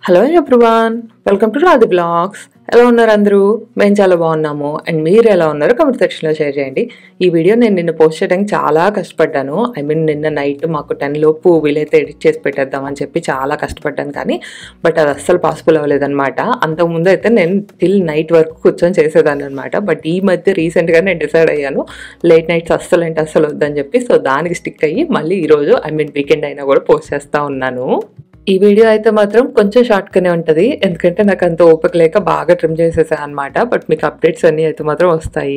Hello everyone, welcome to Radhi blogs. ఎలా ఉన్నారు అందరూ? మేము చాలా బాగున్నాము. అండ్ మీరు ఎలా ఉన్నారో కామెంట్ సెక్షన్లో షేర్ చేయండి. ఈ వీడియో నేను నిన్న పోస్ట్ చేయడానికి చాలా కష్టపడ్డాను. నిన్న నైట్ మాకు 10 లోపు వీలైతే ఎడిట్ చేసి పెట్టేద్దామని చెప్పి చాలా కష్టపడ్డాను, కానీ బట్ అది అస్సలు పాసిబుల్ అవ్వలేదన్నమాట. అంతకుముందు అయితే నేను టిల్ నైట్ వరకు కూర్చొని చేసేదాన్ని అనమాట. బట్ ఈ మధ్య రీసెంట్గా నేను డిసైడ్ అయ్యాను లేట్ నైట్స్ అస్సలు వద్దని చెప్పి. సో దానికి స్టిక్ అయ్యి మళ్ళీ ఈరోజు వీకెండ్ అయినా కూడా పోస్ట్ చేస్తూ ఉన్నాను. ఈ వీడియో అయితే మాత్రం కొంచెం షార్ట్గానే ఉంటుంది, ఎందుకంటే నాకు అంత ఓపిక లేక బాగా ట్రిమ్ చేసేసాను అనమాట. బట్ మీకు అప్డేట్స్ అన్నీ అయితే మాత్రం వస్తాయి.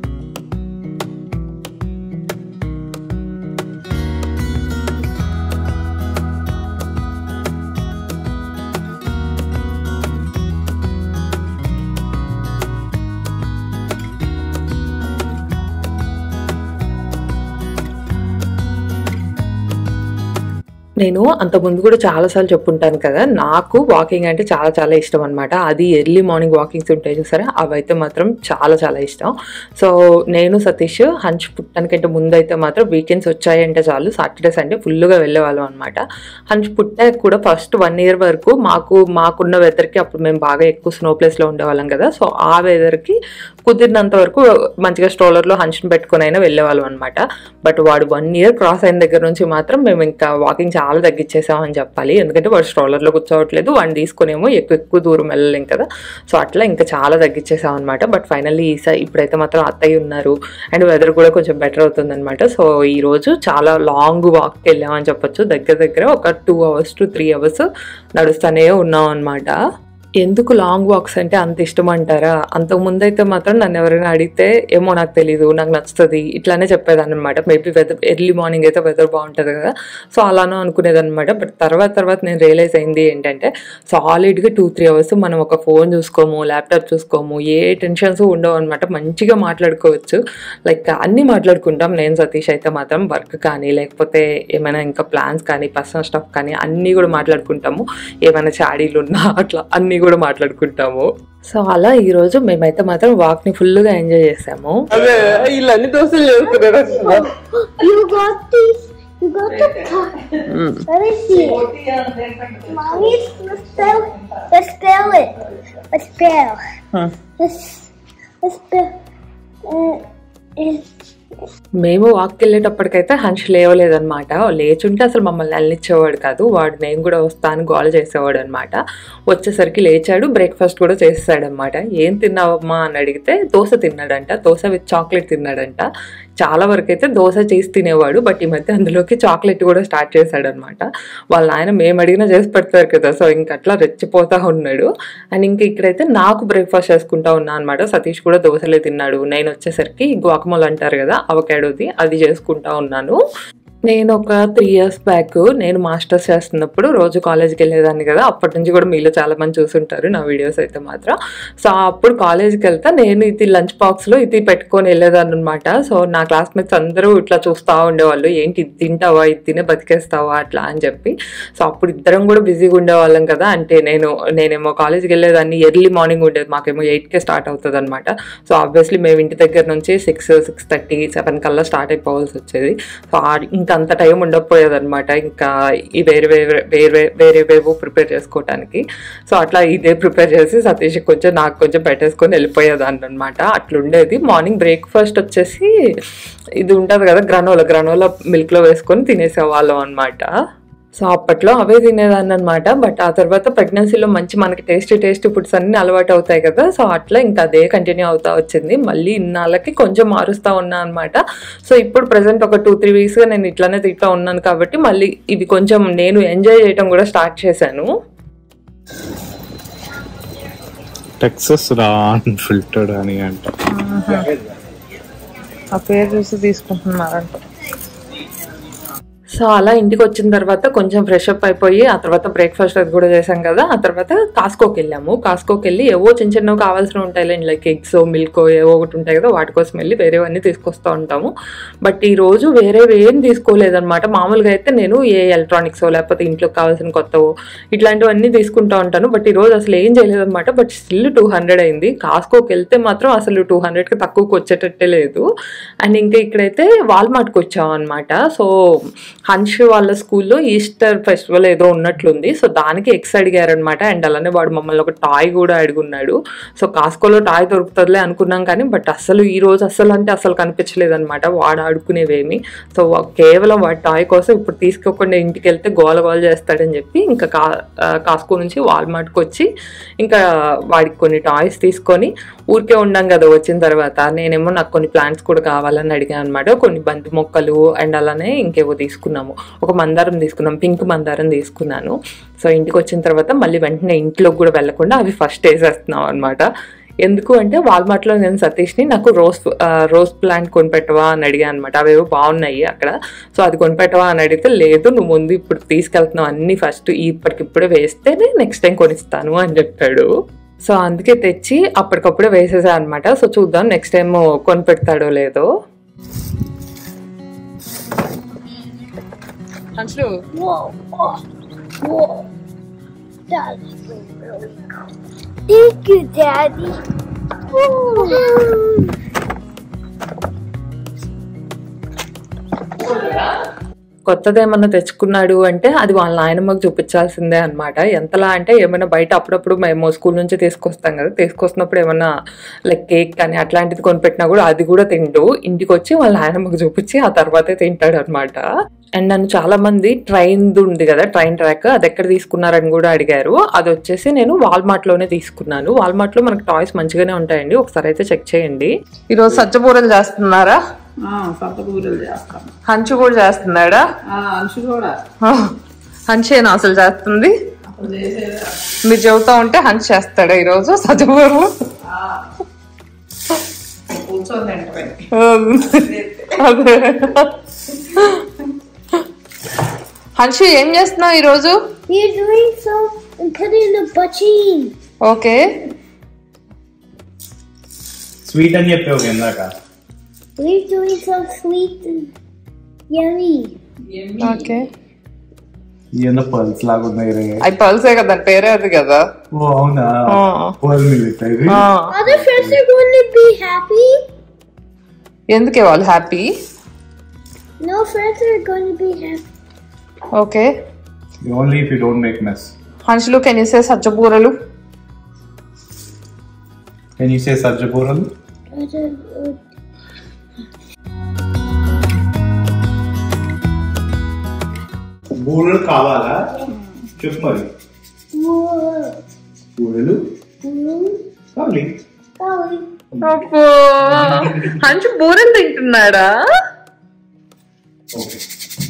నేను అంతకుముందు కూడా చాలాసార్లు చెప్పుంటాను కదా, నాకు వాకింగ్ అంటే చాలా ఇష్టం అనమాట. అది ఎర్లీ మార్నింగ్ వాకింగ్స్ ఉంటాయి చూసారా, అవైతే మాత్రం చాలా ఇష్టం. సో నేను సతీష్ హంచ్ పుట్టడానికంటే ముందు అయితే మాత్రం వీకెండ్స్ వచ్చాయంటే చాలు సాటర్డే సండే ఫుల్గా వెళ్ళేవాళ్ళం అనమాట. హంచ్ పుట్టాక కూడా ఫస్ట్ 1 year వరకు మాకున్న వెదర్కి అప్పుడు మేము బాగా ఎక్కువ స్నో ప్లేస్లో ఉండేవాళ్ళం కదా. సో ఆ వెదర్కి కుదిరినంత వరకు మంచిగా స్ట్రోలర్లో హంచ్ని పెట్టుకుని అయినా వెళ్ళేవాళ్ళం అనమాట. బట్ వాడు 1 year క్రాస్ అయిన దగ్గర నుంచి మాత్రం మేము ఇంకా వాకింగ్ చాలా తగ్గించేసామని చెప్పాలి. ఎందుకంటే వాడు స్ట్రోలర్లో కూర్చోవట్లేదు, వాడిని తీసుకునేమో ఎక్కువ దూరం వెళ్ళలేం కదా. సో అట్లా ఇంకా చాలా తగ్గించేసాం అనమాట. బట్ ఫైనల్లీ ఇప్పుడైతే మాత్రం అత్తయ్య ఉన్నారు అండ్ వెదర్ కూడా కొంచెం బెటర్ అవుతుంది అనమాట. సో ఈరోజు చాలా లాంగ్ వాక్కి వెళ్ళామని చెప్పొచ్చు. దగ్గర ఒక 2 hours to 3 hours నడుస్తూనే ఉన్నాం అనమాట. ఎందుకు లాంగ్ వాక్స్ అంటే అంత ఇష్టం అంటారా? అంతకుముందు అయితే మాత్రం నన్ను ఎవరైనా అడిగితే ఏమో నాకు తెలీదు, నాకు నచ్చుతుంది ఇట్లానే చెప్పేదాన్ని అనమాట. మేబీ ఎర్లీ మార్నింగ్ అయితే వెదర్ బాగుంటుంది కదా, సో అలానో అనుకునేదన్నమాట. బట్ తర్వాత నేను రియలైజ్ అయింది ఏంటంటే, సాలిడ్గా 2-3 hours మనం ఒక ఫోన్ చూసుకోము, ల్యాప్టాప్ చూసుకోము, ఏ టెన్షన్స్ ఉండవు అనమాట. మంచిగా మాట్లాడుకోవచ్చు, లైక్ అన్నీ మాట్లాడుకుంటాం. నేను సతీష్ అయితే మాత్రం వర్క్ కానీ లేకపోతే ఏమైనా ఇంకా ప్లాన్స్ కానీ పర్సనల్ స్టఫ్ కానీ అన్నీ కూడా మాట్లాడుకుంటాము. ఏమైనా చాడీలు ఉన్నా అట్లా అన్నీ కూడా మాట్లాడుకుంటాము. సో అలా ఈరోజు మేమైతే మాత్రం వాక్ ని ఫుల్ గా ఎంజాయ్ చేసాము. మేము వాక్కి వెళ్ళేటప్పటికైతే హంచ్ లేవలేదనమాట. లేచుంటే అసలు మమ్మల్ని వెళ్ళనిచ్చేవాడు కాదు. వాడు నేను కూడా వస్తాను గోల చేసేవాడు అనమాట. వచ్చేసరికి లేచాడు, బ్రేక్ఫాస్ట్ కూడా చేసేసాడనమాట. ఏం తిన్నావమ్మా అని అడిగితే దోశ తిన్నాడంట, దోశ విత్ చాక్లెట్ తిన్నాడంట. చాలా వరకు అయితే దోశ చేసి తినేవాడు, బట్ ఈ మధ్య అందులోకి చాక్లెట్ కూడా స్టార్ట్ చేశాడనమాట. వాళ్ళ ఆయన మేము అడిగినా చేసి పెడతారు కదా, సో ఇంక అట్లా రెచ్చిపోతా ఉన్నాడు. అండ్ ఇంక ఇక్కడైతే నాకు బ్రేక్ఫాస్ట్ చేసుకుంటా ఉన్నా అనమాట. సతీష్ కూడా దోశలే తిన్నాడు. నేను వచ్చేసరికి గువాకమోల్ అంటారు కదా, అవకాడోది, అది చేసుకుంటా ఉన్నాను. నేను ఒక 3 years బ్యాక్ నేను మాస్టర్స్ చేస్తున్నప్పుడు రోజు కాలేజ్కి వెళ్ళేదాన్ని కదా. అప్పటి నుంచి కూడా మీలో చాలా మంది చూసుంటారు నా వీడియోస్ అయితే మాత్రం. సో అప్పుడు కాలేజ్కి వెళ్తా నేను ఇది లంచ్ బాక్స్లో ఇది పెట్టుకొని వెళ్ళేదాన్ని అనమాట. సో నా క్లాస్మేట్స్ అందరూ ఇట్లా చూస్తూ ఉండేవాళ్ళు, ఏంటి ఇది తింటావా, ఇది తినే బతికేస్తావా అట్లా అని చెప్పి. సో అప్పుడు ఇద్దరం కూడా బిజీగా ఉండేవాళ్ళం కదా. అంటే నేనేమో కాలేజ్కి వెళ్ళేదాన్ని, ఎర్లీ మార్నింగ్ ఉండేది, మాకేమో 8కే స్టార్ట్ అవుతుంది అనమాట. సో ఆబ్వియస్లీ మేము ఇంటి దగ్గర నుంచి 6:30, 7 కల్లా స్టార్ట్ అయిపోవాల్సి వచ్చేది. సో అంత టైం ఉండకపోయేదన్నమాట. ఇంకా ఈ వేరేవేవో ప్రిపేర్ చేసుకోవటానికి. సో అట్లా ఇదే ప్రిపేర్ చేసి సతీష్ కొంచెం నాకు కొంచెం పెట్టేసుకొని వెళ్ళిపోయేదాన్ని అనమాట. అట్లుండేది. మార్నింగ్ బ్రేక్ఫాస్ట్ వచ్చేసి ఇది ఉంటుంది కదా, గ్రానోలా మిల్క్లో వేసుకొని తినేసేవాళ్ళం అనమాట. సో అప్పట్లో అవే తినేదాన్ని అనమాట. బట్ ఆ తర్వాత ప్రెగ్నెన్సీలో మంచి మనకి టేస్టీ ఫుడ్స్ అన్ని అలవాటు అవుతాయి కదా. సో అట్లా ఇంకా అదే కంటిన్యూ అవుతా వచ్చింది. మళ్ళీ ఇన్నాళ్ళకి కొంచెం మారుస్తూ ఉన్నా అనమాట. సో ఇప్పుడు ప్రెసెంట్ ఒక 2-3 weeksగా నేను ఇట్లానే తింటా ఉన్నాను కాబట్టి మళ్ళీ ఇది కొంచెం నేను ఎంజాయ్ చేయటం కూడా స్టార్ట్ చేశాను. టెక్సస్ ఫిల్టర్డ్ అని అంట, ఆ పేరు చూసి తీసుకుంటున్నారంట. సో అలా ఇంటికి వచ్చిన తర్వాత కొంచెం ఫ్రెష్ అప్ అయిపోయి ఆ తర్వాత బ్రేక్ఫాస్ట్ అది కూడా చేసాం కదా. ఆ తర్వాత కాస్కోకి వెళ్ళాము. కాస్కోకి వెళ్ళి ఏవో చిన్నవి కావాల్సినవి ఉంటాయి, లైక్ ఎగ్స్, మిల్క్ ఏవో ఒకటి ఉంటాయి కదా, వాటి కోసం వెళ్ళి వేరేవన్నీ తీసుకొస్తూ ఉంటాము. బట్ ఈరోజు వేరేవి ఏం తీసుకోలేదన్నమాట. మామూలుగా అయితే నేను ఏ ఎలక్ట్రానిక్స్ లేకపోతే ఇంట్లోకి కావాల్సిన కొత్తవో ఇట్లాంటివన్నీ తీసుకుంటూ ఉంటాను. బట్ ఈరోజు అసలు ఏం చేయలేదన్నమాట. బట్ స్టిల్ 200 అయింది. కాస్కోకి వెళ్తే మాత్రం అసలు 200కి తక్కువకి వచ్చేటట్టే లేదు. అండ్ ఇంకా ఇక్కడైతే వాల్మార్ట్కి వచ్చాం అనమాట. సో హన్ష్ వాళ్ళ స్కూల్లో ఈస్టర్ ఫెస్టివల్ ఏదో ఉన్నట్లుంది. సో దానికి ఎగ్స్ అడిగారనమాట. అండ్ అలానే వాడు మమ్మల్ని ఒక టాయ్ కూడా అడుగున్నాడు. సో కాస్కోలో టాయ్ దొరుకుతుందిలే అనుకున్నాం కానీ బట్ అసలు ఈ రోజు అసలు అంటే అసలు కనిపించలేదు అనమాట వాడు ఆడుకునేవేమి. సో కేవలం వాడి టాయ్ కోసం ఇప్పుడు తీసుకోకుండా ఇంటికి వెళ్తే గోల గోల చేస్తాడని చెప్పి ఇంకా కాస్కో నుంచి వాల్మార్ట్కి వచ్చి ఇంకా వాడికి కొన్ని టాయ్స్ తీసుకొని ఊరికే ఉన్నాం కదా వచ్చిన తర్వాత. నేనేమో నాకు కొన్ని ప్లాంట్స్ కూడా కావాలని అడిగాను అనమాట. కొన్ని బంతి మొక్కలు అండ్ అలానే ఇంకేవో తీసుకున్నాము. ఒక మందారం తీసుకున్నాం, పింక్ మందారం తీసుకున్నాను. సో ఇంటికి వచ్చిన తర్వాత మళ్ళీ వెంటనే ఇంట్లోకి కూడా వెళ్లకుండా అవి ఫస్ట్ వేసేస్తున్నాం అనమాట. ఎందుకు అంటే వాల్మార్ట్లో నేను సతీష్ని నాకు రోజ్ ప్లాంట్ కొనిపెట్టవా అని అడిగాను అనమాట. అవేవో బాగున్నాయి అక్కడ. సో అది కొనిపెట్టవా అని అడిగితే లేదు నువ్వు ముందు ఇప్పుడు తీసుకెళ్తున్నావు అన్నీ ఫస్ట్ ఇప్పటికిప్పుడే వేస్తేనే నెక్స్ట్ టైం కొనిస్తాను అని చెప్పాడు. సో అందుకే తెచ్చి అప్పటికప్పుడే వేసేసా అనమాట. సో చూద్దాం నెక్స్ట్ టైం కొనిపెడతాడో లేదో. Thank you, Daddy. కొత్తదేమన్నా తెచ్చుకున్నాడు అంటే అది వాళ్ళ నాయనమ్మకు చూపించాల్సిందే అనమాట. ఎంతలా అంటే ఏమైనా బయట అప్పుడప్పుడు మేము స్కూల్ నుంచి తీసుకొస్తాం కదా, తీసుకొస్తున్నప్పుడు ఏమన్నా లైక్ కేక్ కానీ అట్లాంటిది కొనిపెట్టినా కూడా అది కూడా తింటూ ఇంటికి వచ్చి వాళ్ళ నాయనమ్మకు చూపించి ఆ తర్వాతే తింటాడు అనమాట. అండ్ నన్ను చాలా మంది ట్రైన్ ఉంది కదా ట్రైన్ ట్రాక్ అది ఎక్కడ తీసుకున్నారని కూడా అడిగారు. అది వచ్చేసి నేను వాల్మార్ట్లోనే తీసుకున్నాను. వాల్మార్ట్లో మనకు టాయ్స్ మంచిగానే ఉంటాయండి, ఒకసారి అయితే చెక్ చేయండి. ఈరోజు సజ్జబూరలు చేస్తున్నారా? హంచు కూడా చేస్తున్నాడా? హంచేనా అసలు చేస్తుంది? మీరు చెబుతా ఉంటే హంచ్ చేస్తాడా ఈరోజు సజ్జబూరలు? అదే హన్షు ఏం చేస్తున్నావు ఈరోజు? ఓకే స్వీట్ అని చెప్పావు ఇందాక. We're doing some sweet and yummy. Okay ఏందో పల్స్ లాగా ఉన్నాయి రే. అవి పల్సే కదా దాని పేరే అది కదా. ఓ అవునా? పల్ మిల్క్ ఇది. Other friends are going to be happy. ఎందుకే వాళ్ళు happy? No friends are going to be happy. Okay Only if you don't make mess. హన్షులు కెన్ యూ సే సజ్జబూరలు? Can you say సజ్జబూరలు? బూరెలు కావాలా? చెప్పు మరి. బూరెలు కావాలి. అబ్బో హన్షు బూరెలు తింటున్నాడా? ఓకే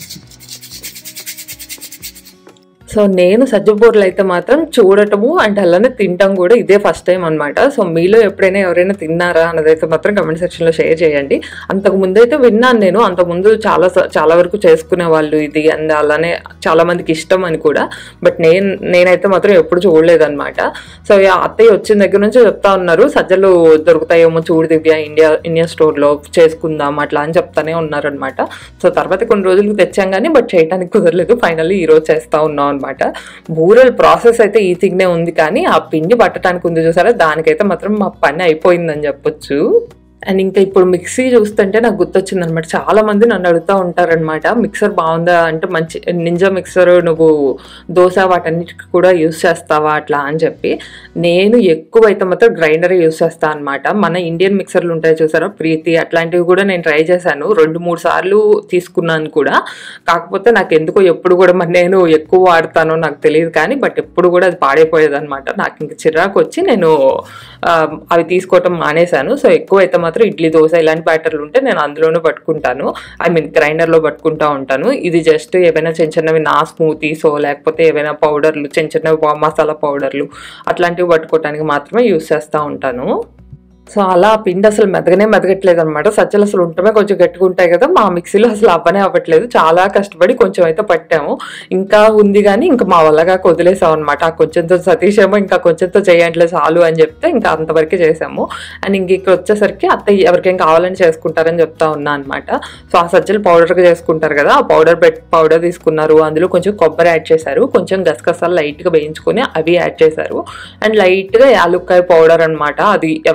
సో నేను సజ్జబూరలు అయితే మాత్రం చూడటము అంటే అలానే తింటాం కూడా ఇదే ఫస్ట్ టైం అనమాట. సో మీలో ఎప్పుడైనా ఎవరైనా తిన్నారా అన్నదైతే మాత్రం కమెంట్ సెక్షన్లో షేర్ చేయండి. అంతకు ముందు అయితే విన్నాను నేను, అంతకుముందు చాలా వరకు చేసుకునే వాళ్ళు ఇది అండ్ అలానే చాలా మందికి ఇష్టం అని కూడా. బట్ నేనైతే మాత్రం ఎప్పుడు చూడలేదన్నమాట. సో అత్తయ్య వచ్చిన దగ్గర నుంచి చెప్తా ఉన్నారు సజ్జలు దొరుకుతాయేమో చూడు దివ్య ఇండియా స్టోర్లో చేసుకుందాం అట్లా అని చెప్తానే ఉన్నారనమాట. సో తర్వాత కొన్ని రోజులకు తెచ్చాం కానీ బట్ చేయడానికి కుదరలేదు. ఫైనల్లీ ఈరోజు చేస్తా ఉన్నాం అనమాట. బూరెల్ ప్రాసెస్ అయితే ఈజీగానే ఉంది కానీ ఆ పిండి పట్టడానికి ఉంది చూసారా, దానికైతే మాత్రం మా పని అయిపోయిందని చెప్పొచ్చు. అండ్ ఇంకా ఇప్పుడు మిక్సీ చూస్తుంటే నాకు గుర్తొచ్చింది అనమాట. చాలా మంది నన్ను అడుగుతూ ఉంటారనమాట మిక్సర్ బాగుందా అంటే, మంచి నింజా మిక్సర్ నువ్వు దోశ వాటన్నిటికి కూడా యూస్ చేస్తావా అట్లా అని చెప్పి. నేను ఎక్కువైతే మాత్రం గ్రైండరే యూస్ చేస్తాను అనమాట. మన ఇండియన్ మిక్సర్లు ఉంటాయి చూసారా ప్రీతి, అట్లాంటివి కూడా నేను ట్రై చేశాను 2-3 సార్లు తీసుకున్నాను కూడా. కాకపోతే నాకు ఎందుకో ఎప్పుడు కూడా మరి నేను ఎక్కువ వాడతానో నాకు తెలియదు కానీ బట్ ఎప్పుడు కూడా అది పాడైపోయేది అనమాట. నాకు ఇంక చిరాకు వచ్చి నేను అవి తీసుకోవటం మానేశాను. సో ఎక్కువైతే మాత్రం ఇడ్లీ దోశ ఇలాంటి బ్యాటర్లు ఉంటే నేను అందులోనే పట్టుకుంటాను, గ్రైండర్లో పట్టుకుంటా ఉంటాను. ఇది జస్ట్ ఏవైనా చిన్న చిన్నవి నా స్మూతీసో లేకపోతే ఏవైనా పౌడర్లు చిన్న చిన్నవి మసాలా పౌడర్లు అట్లాంటివి పట్టుకోవడానికి మాత్రమే యూస్ చేస్తూ ఉంటాను. సో అలా పిండి అసలు మెదగట్లేదు అనమాట. సజ్జలు అసలు ఉంటమే కొంచెం గట్టిగా ఉంటాయి కదా, మా మిక్సీలో అసలు అవ్వట్లేదు. చాలా కష్టపడి కొంచెం అయితే పట్టాము, ఇంకా ఉంది కానీ ఇంకా మా వల్లగా వదిలేసాం అనమాట. ఆ కొంచెంతో సతీష్ ఏమో ఇంకా కొంచెంతో చేయట్లేదు చాలు అని చెప్తే ఇంకా అంతవరకే చేసాము. అండ్ ఇంక ఇక్కడ వచ్చేసరికి అత్తయ్య ఎవరికేం కావాలని చేసుకుంటారని చెప్తా ఉన్నా అనమాట. సో ఆ సజ్జలు పౌడర్గా చేసుకుంటారు కదా, ఆ పౌడర్ తీసుకున్నారు, అందులో కొంచెం కొబ్బరి యాడ్ చేశారు, కొంచెం గసగసాలు లైట్గా వేయించుకొని అవి యాడ్ చేశారు, అండ్ లైట్గా యాలుక్కాయ పౌడర్ అనమాట. అది ఎవరికైనా ఇష్టం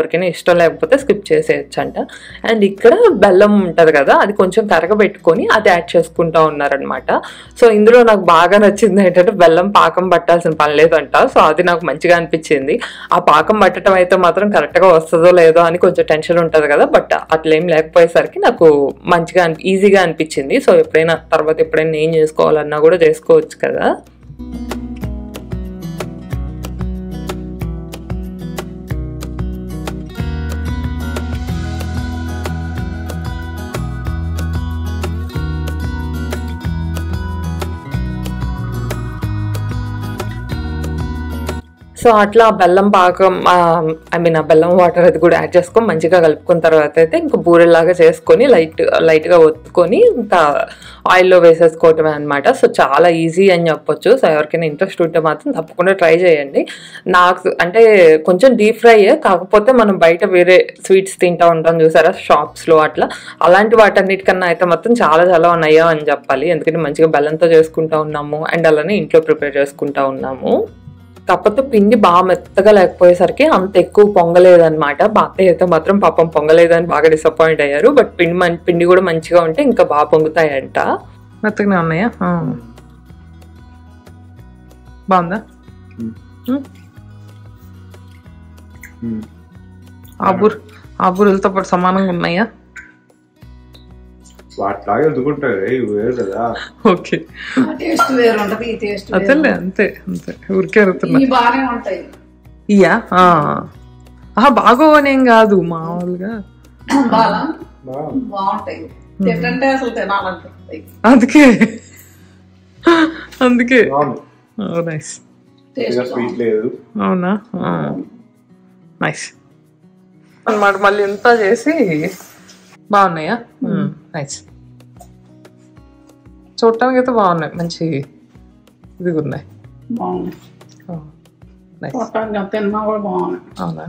ఇష్టం లేకపోతే స్కిప్ చేసేయచ్చు అంట. అండ్ ఇక్కడ బెల్లం ఉంటుంది కదా, అది కొంచెం కరగబెట్టుకొని అది యాడ్ చేసుకుంటా ఉన్నారనమాట. సో ఇందులో నాకు బాగా నచ్చింది ఏంటంటే బెల్లం పాకం పట్టాల్సిన పని లేదంట. సో అది నాకు మంచిగా అనిపించింది. ఆ పాకం పట్టడం అయితే మాత్రం కరెక్ట్గా వస్తుందో లేదో అని కొంచెం టెన్షన్ ఉంటుంది కదా, బట్ అట్లేం లేకపోయేసరికి నాకు మంచిగా ఈజీగా అనిపించింది. సో ఎప్పుడైనా ఏం చేసుకోవాలన్నా కూడా చేసుకోవచ్చు కదా. సో అట్లా బెల్లం పాకం ఐ మీన్ ఆ బెల్లం వాటర్ అది కూడా యాడ్ చేసుకొని మంచిగా కలుపుకున్న తర్వాత అయితే ఇంకా బూరెల్లాగా చేసుకొని లైట్గా ఒత్తుకొని ఇంకా ఆయిల్లో వేసేసుకోవటమే అనమాట. సో చాలా ఈజీ అని చెప్పొచ్చు. సో ఎవరికైనా ఇంట్రెస్ట్ ఉంటే మాత్రం తప్పకుండా ట్రై చేయండి. నాకు అంటే కొంచెం డీప్ ఫ్రై, కాకపోతే మనం బయట వేరే స్వీట్స్ తింటూ ఉంటాం చూసారా షాప్స్లో, అలాంటి వాటన్నిటికన్నా అయితే మొత్తం చాలా చాలా ఉన్నాయో అని చెప్పాలి. ఎందుకంటే మంచిగా బెల్లంతో చేసుకుంటా ఉన్నాము అండ్ అలానే ఇంట్లో ప్రిపేర్ చేసుకుంటా ఉన్నాము. కాకపోతే పిండి బాగా మెత్తగా లేకపోయేసరికి అంత ఎక్కువ పొంగలేదనమాట. బాగా అయితే మాత్రం పాపం పొంగలేదని బాగా డిసప్పాయింట్ అయ్యారు. బట్ పిండి కూడా మంచిగా ఉంటే ఇంకా బాగా పొంగుతాయంట. మెత్తగానే ఉన్నాయా? బాగుందా? ఆ బూరెలతో పాటు సమానంగా ఉన్నాయా? వాటిలాగే ఎదుగుంటాయి వేరు కదా. ఓకే, టేస్ట్ వేరు ఉంటది, ఈ టేస్ట్ అదేలే, అంతే ఊరికే అడుగుతున్నా. బాగానే ఉంటాయి ఇయా బాగోనేం కాదు, మామూలుగా బాగుంటాయి. తింటే అసలు తినాలంటాయి. అందుకే నైస్. స్వీట్ లేదు. అవునా? నైస్ అన్నమాట. మళ్ళీ ఇంత చేసి బాగున్నాయా? నైస్. చూడటానికి అయితే బాగున్నాయి, మంచి ఇది ఉన్నాయి. అవునా?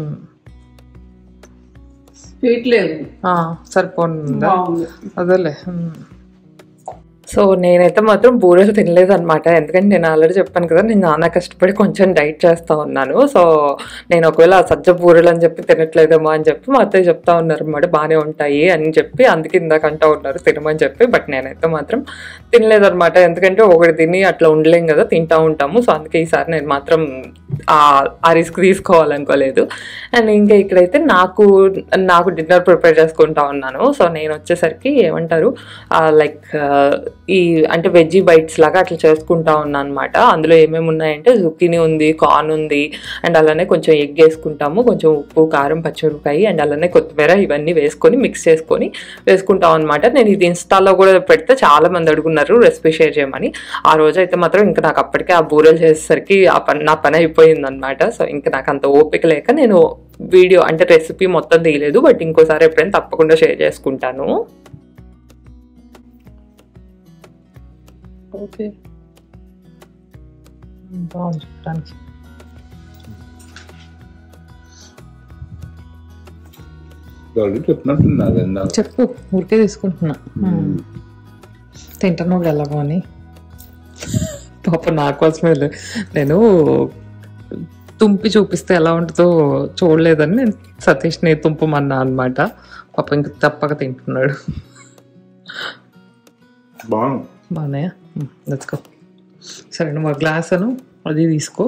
స్వీట్ లేదు, సరిపోతుందా? అదేలే. సో నేనైతే మాత్రం బూరెలు తినలేదు అనమాట. ఎందుకంటే నేను ఆల్రెడీ చెప్పాను కదా, నేను నాన్న కష్టపడి కొంచెం డైట్ చేస్తూ ఉన్నాను. సో నేను ఒకవేళ సజ్జ బూరెలు అని చెప్పి తినట్లేదేమో అని చెప్పి మా అత్తయ్య చెప్తా ఉన్నారు అన్నమాట, బాగానే ఉంటాయి అని చెప్పి. అందుకే ఇందాక అంటూ ఉన్నారు తినమని చెప్పి. బట్ నేనైతే మాత్రం తినలేదన్నమాట. ఎందుకంటే ఒకటి తిని అట్లా ఉండలేం కదా, తింటూ ఉంటాము. సో అందుకే ఈసారి నేను మాత్రం ఆ రిస్క్ తీసుకోవాలనుకోలేదు. అండ్ ఇంకా ఇక్కడైతే నాకు డిన్నర్ ప్రిపేర్ చేసుకుంటా ఉన్నాను. సో నేను వచ్చేసరికి ఏమంటారు లైక్ ఈ అంటే వెజ్జీ బైట్స్ లాగా అట్లా చేసుకుంటా ఉన్నాను అనమాట. అందులో ఏమేమి ఉన్నాయంటే జుకీనీ ఉంది, కార్న్ ఉంది, అండ్ అలానే కొంచెం ఎగ్ వేసుకుంటాము, కొంచెం ఉప్పు, కారం, పచ్చిమిరపకాయ అండ్ అలానే కొత్తిమీర ఇవన్నీ వేసుకొని మిక్స్ చేసుకొని వేసుకుంటాం అనమాట. నేను ఇది ఇన్స్టాలో కూడా పెడితే చాలా మంది అడుగున్నారు రెసిపీ షేర్ చేయమని. ఆ రోజు అయితే మాత్రం ఇంకా నాకు అప్పటికే ఆ బూరెలు చేసేసరికి నా పని అయిపోయింది అనమాట. సో ఇంకా నాకు అంత ఓపిక లేక నేను వీడియో అంటే రెసిపీ మొత్తం తీయలేదు. బట్ ఇంకోసారి ఎప్పుడైనా తప్పకుండా షేర్ చేసుకుంటాను. ఓకే, బాగుంది చూడటానికి. చెప్పు, ఊరికే తీసుకుంటున్నా. తింటున్నావు ఎలాగో అని. పాప నా కోసమే నేను తుంపి చూపిస్తే ఎలా ఉంటుందో చూడలేదని నేను సతీష్ని తుంపమన్నా అనమాట. పాప ఇంక తప్పక తింటున్నాడు. బాగున్నాయా? తెచ్చుకో. సరే, నువ్వు గ్లాస్ అది తీసుకో.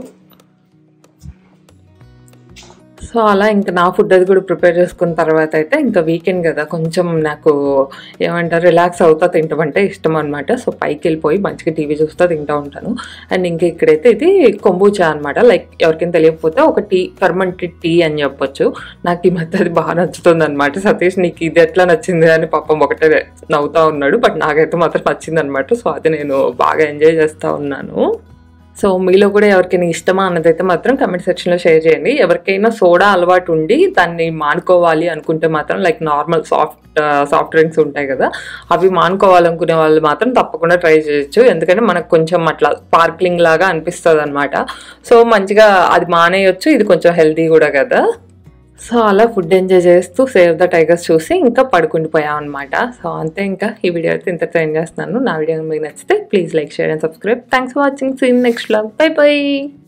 సో అలా ఇంకా నా ఫుడ్ అది కూడా ప్రిపేర్ చేసుకున్న తర్వాత అయితే ఇంకా వీకెండ్ కదా, కొంచెం నాకు ఏమంటారు రిలాక్స్ అవుతా తింటామంటే ఇష్టం అనమాట. సో పైకి వెళ్ళిపోయి మంచిగా టీవీ చూస్తూ తింటూ ఉంటాను. అండ్ ఇంకా ఇక్కడైతే ఇది కొంబూచా అనమాట. లైక్ ఎవరికైనా తెలియకపోతే ఒక ఫర్మెంటెడ్ టీ అని చెప్పొచ్చు. నాకు ఈ మధ్య అది బాగా నచ్చుతుంది అనమాట. సతీష్ నీకు ఇది ఎట్లా నచ్చింది అని పాపం ఒకటే నవ్వుతా ఉన్నాడు. బట్ నాకైతే మాత్రం నచ్చింది అనమాట. సో అది నేను బాగా ఎంజాయ్ చేస్తూ ఉన్నాను. సో మీలో కూడా ఎవరికైనా ఇష్టమా అన్నదైతే మాత్రం కమెంట్ సెక్షన్లో షేర్ చేయండి. ఎవరికైనా సోడా అలవాటు ఉండి దాన్ని మానుకోవాలి అనుకుంటే మాత్రం లైక్ నార్మల్ సాఫ్ట్ డ్రింక్స్ ఉంటాయి కదా, అవి మానుకోవాలనుకునే వాళ్ళు మాత్రం తప్పకుండా ట్రై చేయొచ్చు. ఎందుకంటే మనకు కొంచెం అట్లా స్పార్క్లింగ్ లాగా అనిపిస్తుంది అనమాట. సో మంచిగా అది మానేయొచ్చు, ఇది కొంచెం హెల్తీ కూడా కదా. సో అలా ఫుడ్ ఎంజాయ్ చేస్తూ సేవ్ ద టైగర్స్ చూసి ఇంకా పడుకుండిపోయాం అనమాట. సో అంతే, ఇంకా ఈ వీడియో అయితే ఇంతతో ఎండ్ చేస్తున్నాను. నా వీడియో మీకు నచ్చితే please like, share and subscribe. Thanks for watching. See you next vlog. Bye by.